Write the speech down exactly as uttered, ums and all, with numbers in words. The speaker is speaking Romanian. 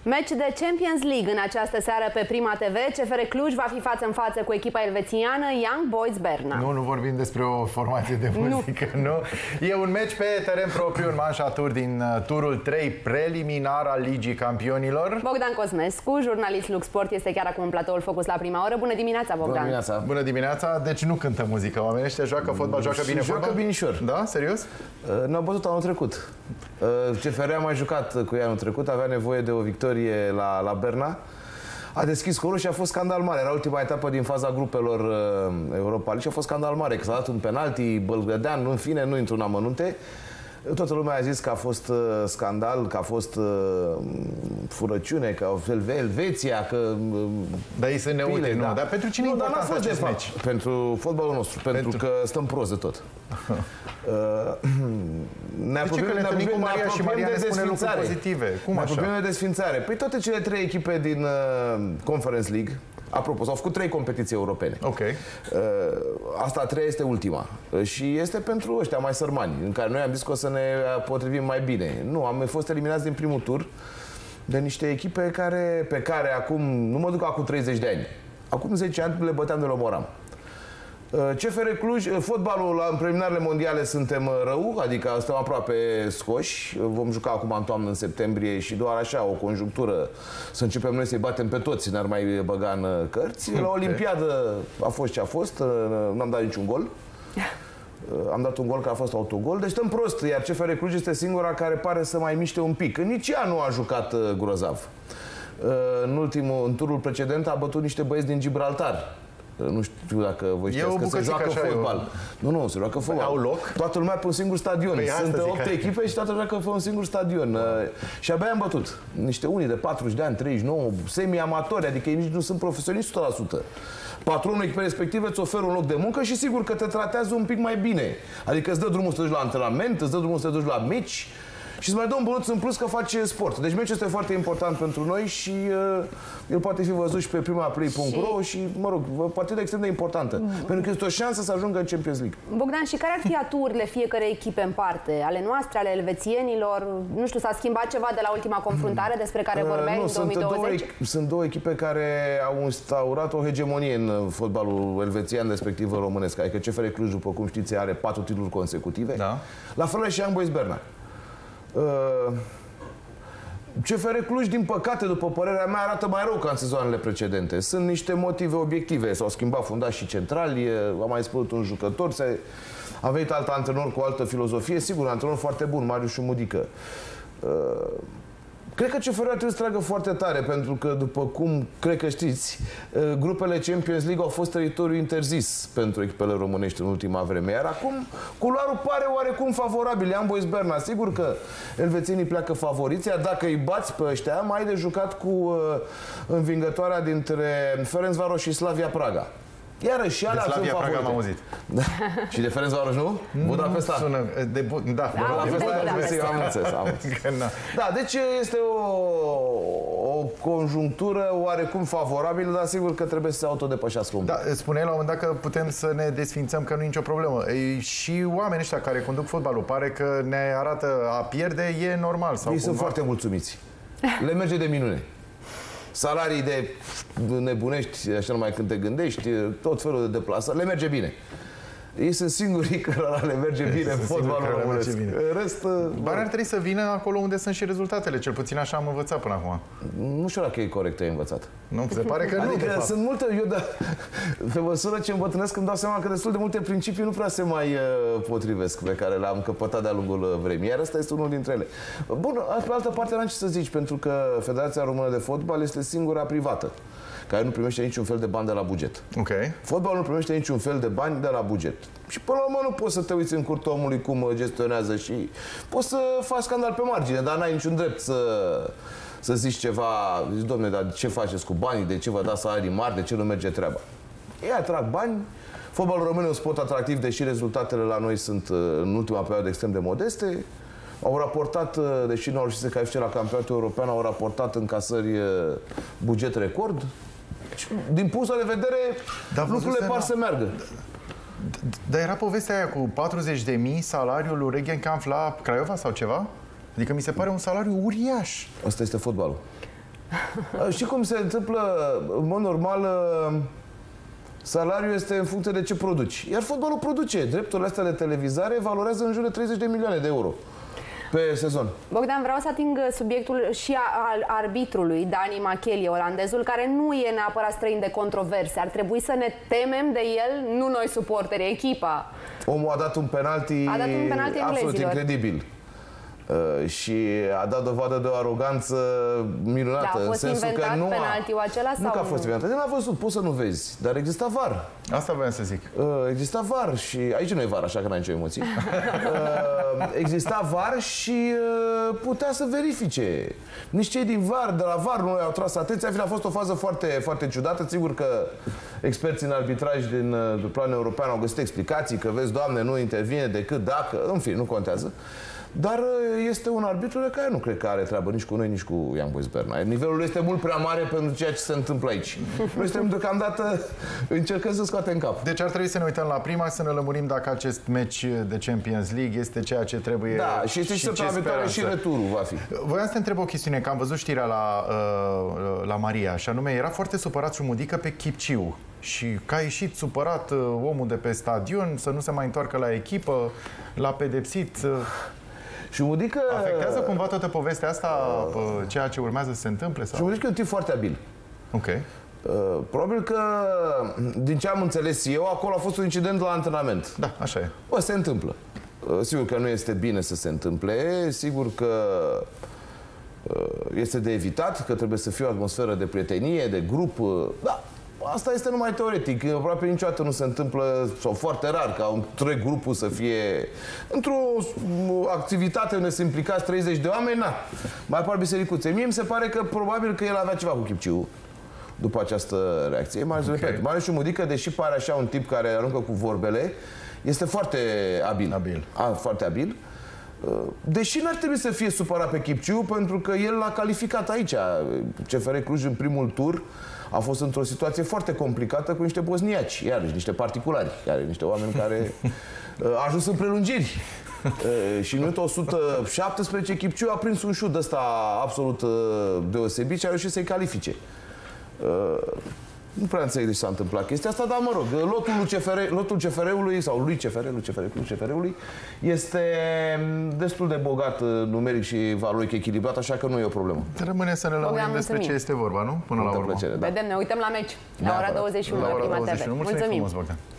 Meci de Champions League în această seară pe Prima T V. C F R Cluj va fi față în față cu echipa elvețiană Young Boys Berna. Nu, nu vorbim despre o formație de muzică, nu. nu. E un meci pe teren propriu în manșa tur din turul trei preliminar al Ligii Campionilor. Bogdan Cosmescu, jurnalist Lux Sport, este chiar acum în platoul Focus la prima oră. Bună dimineața, Bogdan! Bună dimineața! Bună dimineața! Deci nu cântă muzică, oamenii ăștia joacă fotbal, joacă bine joacă fotbal? binișor. Da? Serios? Uh, Ne-au bătut anul trecut. Uh, C F R a mai jucat cu ei anul trecut, avea nevoie de o victorie la, la Berna. A deschis scorul și a fost scandal mare. Era ultima etapă din faza grupelor uh, Europa League și a fost scandal mare, că s-a dat un penalti, Bălgădean, în fine, nu intru în amănunte. Toată lumea a zis că a fost uh, scandal, că a fost uh, furăciune, că Elveția, că... Uh, dar ei să ne uite, nu. Da. Dar pentru cine nu, e important fost acest de meci? Pentru fotbalul nostru, pentru, pentru... că stăm prost de tot. uh, ne de ce că ne întâlnim cu Maria și Maria ne spune lucruri pozitive? Cum așa? Ne de desfințare. Păi toate cele trei echipe din uh, Conference League, apropo, s-au făcut trei competiții europene. Ok. Uh, asta a treia este ultima. Uh, și este pentru ăștia mai sărmani, în care noi am zis că o să ne potrivim mai bine. Nu, am fost eliminați din primul tur de niște echipe care, pe care acum, nu mă duc acum treizeci de ani, acum zece ani le băteam de la Moram. C F R Cluj, fotbalul în preliminarele mondiale suntem rău, adică suntem aproape scoși. Vom juca acum în toamnă, în septembrie, și doar așa, o conjunctură, să începem noi să-i batem pe toți, n-ar mai băga în cărți. La Olimpiadă a fost ce a fost, n-am dat niciun gol. Am dat un gol care a fost autogol, deci stăm prost, iar C F R Cluj este singura care pare să mai miște un pic. Nici ea nu a jucat grozav. În ultimul, în turul precedent a bătut niște băieți din Gibraltar. Nu știu dacă vă știați că se joacă fotbal. Nu, nu, se joacă fotbal. Au loc? Toată lumea pe un singur stadion. Păi sunt opt echipe și toată lumea pe un singur stadion. Uh, și abia am bătut. Niște unii de patruzeci de ani, treizeci și nouă, semi-amatori, adică ei nici nu sunt profesioniști o sută la sută. Patronul echipei respective îți oferă un loc de muncă și sigur că te tratează un pic mai bine. Adică îți dă drumul să te duci la antrenament, îți dă drumul să te duci la meci și îți mai dă un bănuț în plus că faci sport. Deci meciul este foarte important pentru noi și uh, el poate fi văzut și pe primaplay punct ro și, și, mă rog, partida extrem de importantă. Mm. Pentru că este o șansă să ajungă în Champions League. Bogdan, și care ar fi aturile fiecare echipe în parte? Ale noastre, ale elvețienilor? Nu știu, s-a schimbat ceva de la ultima confruntare despre care vorbeai uh, nu, în două mii douăzeci? Sunt două, sunt două echipe care au instaurat o hegemonie în fotbalul elvețian, respectiv românesc. Adică C F R Cluj, după cum știți, are patru titluri consecutive. Da. La fel și Young Boys Berna. Uh, C F R Cluj, din păcate, după părerea mea, arată mai rău ca în sezoanele precedente. Sunt niște motive obiective. S-au schimbat fundașii centrali, a mai spus un jucător, a venit alt antrenor cu o altă filozofie, sigur, un antrenor foarte bun, Marius Șumudică. Uh, Cred că C F R trebuie să tragă foarte tare, pentru că, după cum cred că știți, grupele Champions League au fost teritoriu interzis pentru echipele românești în ultima vreme. Iar acum, culoarul pare oarecum favorabil. Young Boys Berna, sigur că elvețienii pleacă favoriți, iar dacă îi bați pe ăștia, mai ai de jucat cu uh, învingătoarea dintre Ferencvaros și Slavia Praga. Iarăși, alea sunt favorite. Praga am auzit. Da. Și de Ferencvaros, nu? Budapesta. Sună de bu da, da, Budapesta. Am înțeles, am înțeles. Da, deci este o, o conjunctură oarecum favorabilă, dar sigur că trebuie să se autodepășească un pic. Da, spuneai la un moment dat că putem să ne desfințăm, că nu e nicio problemă. E, și oamenii ăștia care conduc fotbalul, pare că ne arată a pierde, e normal. Sau ei sunt foarte mulțumiți. Le merge de minune. Salarii de nebunești, așa numai când te gândești, tot felul de deplasări, le merge bine. Ei sunt singurii cărora le merge bine în fotbalul românesc. Rest, Dar ar trebui să vină acolo unde sunt și rezultatele, cel puțin așa am învățat până acum. Nu știu dacă e corect ai învățat. Nu, se pare că nu, adică de sunt multe, eu da, pe măsură ce îmbătrânesc îmi dau seama că destul de multe principii nu prea se mai uh, potrivesc, pe care le-am căpătat de-a lungul vremii. Iar ăsta este unul dintre ele. Bun, pe altă parte n-am ce să zici, pentru că Federația Română de Fotbal este singura privată care nu primește niciun fel de bani de la buget. Okay. Fotbalul nu primește niciun fel de bani de la buget. Și până la urmă nu poți să te uiți în curtea omului cum gestionează și poți să faci scandal pe margine, dar n-ai niciun drept să, să zici ceva. Zici, dom'le, dar ce faceți cu banii? De ce vă dați salarii mari? De ce nu merge treaba? Ei atrag bani. Fotbalul român e un sport atractiv, deși rezultatele la noi sunt în ultima perioadă extrem de modeste. Au raportat, deși nu au reușit să califice la campionatul european, au raportat încasări buget record. Din punctul de vedere, lucrurile par să meargă. Dar era povestea aia cu patruzeci de mii salariul lui Regenkampf la Craiova sau ceva? Adică mi se pare un salariu uriaș. Asta este fotbalul. Știi cum se întâmplă? În mod normal, salariul este în funcție de ce produci. Iar fotbalul produce. Drepturile astea de televizare valorează în jur de treizeci de milioane de euro pe sezon. Bogdan, vreau să ating subiectul și al arbitrului, Dani Macheli, olandezul, care nu e neapărat străin de controverse. Ar trebui să ne temem de el, nu noi suporteri, echipa. Omul a dat un penalti, a dat un penalti absolut incredibil. Uh, și a dat dovadă de o aroganță minunată. Da, a fost în sensul inventat că nu penaltiul acela? Nu sau că a fost inventat. Nu a văzut, poți să nu vezi. Dar exista V A R. Asta voiam să zic. Uh, exista V A R și... Aici nu e V A R, așa că n-ai nicio emoție. uh, exista V A R și uh, putea să verifice. Nici cei din V A R, de la V A R nu i-au tras atenția. A fost o fază foarte, foarte ciudată. Sigur că experții în arbitraj din uh, plan european au găsit explicații, că vezi, Doamne, nu intervine decât dacă... În fine, nu contează. Dar este un arbitru de care nu cred că are treabă nici cu noi, nici cu Young Boys Bernal. Nivelul este mult prea mare pentru ceea ce se întâmplă aici. Noi suntem deocamdată încercăm să scoatem cap. Deci ar trebui să ne uităm la prima, să ne lămurim dacă acest meci de Champions League este ceea ce trebuie. Da, și este și săptămâna viitoare și returul va fi. Voiam să te întreb o chestiune, că am văzut știrea la, la Maria, și anume era foarte supărat Șumudică pe Chipciu. Și că a ieșit supărat omul de pe stadion, să nu se mai întoarcă la echipă, l-a pedepsit. Șumudică... Afectează cumva toată povestea asta uh, ceea ce urmează să se întâmple? Sau? Șumudică e un tip foarte abil. Ok. Uh, probabil că, din ce am înțeles eu, acolo a fost un incident la antrenament. Da, așa e. Bă, se întâmplă. Uh, sigur că nu este bine să se întâmple, sigur că uh, este de evitat, că trebuie să fie o atmosferă de prietenie, de grup. Uh, da. Asta este numai teoretic. Aproape niciodată nu se întâmplă, sau foarte rar, ca întreg grupul să fie într-o activitate unde se implicați treizeci de oameni, na, mai apar bisericuțe. Mie mi se pare că probabil că el avea ceva cu Chipciu după această reacție. Mai ales, okay. Mai ales Șumudică, deși pare așa un tip care aruncă cu vorbele, este foarte abil. abil. A, foarte abil. Deși n-ar trebui să fie supărat pe Chipciu, pentru că el l-a calificat aici. C F R Cluj în primul tur a fost într-o situație foarte complicată cu niște bosniaci, iarăși niște particulari, iar niște oameni care au ajuns în prelungiri. Și în minutul o sută șaptesprezece Chipciu a prins un șut ăsta absolut deosebit și a reușit să-i califice. Nu prea înțeleg de ce s-a întâmplat chestia asta, dar mă rog, lotul lui C F R, lotul C F R-ului, sau lui C F R, lui C F R, lui C F R-ului, este destul de bogat numeric și valoric echilibrat, așa că nu e o problemă. Rămâne să ne lămurim despre ce este vorba, nu? Până la urmă. Plăcere, da. Vedem, ne uităm la meci, la ora douăzeci și unu, la Prima T V. Mulțumim frumos, Bogdan.